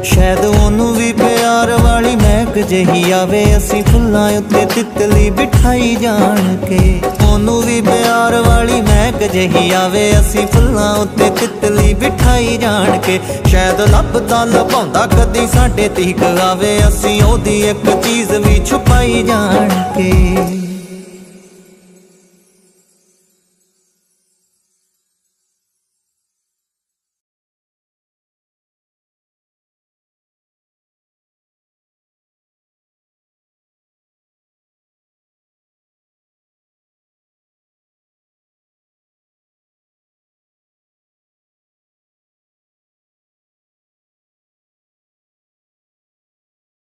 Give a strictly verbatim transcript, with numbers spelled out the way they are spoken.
शायद ओनू भी प्यार वाली महक जही आवे, असी फुल्लां उत्ते तितली बिठाई जान के। ओनू भी प्यार वाली महक जही आवे, असी फुल्लां उत्ते तितली बिठाई जान के। शायद लभदा लभाउंदा कदी साडे तीक आवे, असी ओदी एक चीज़ भी छुपाई जान के।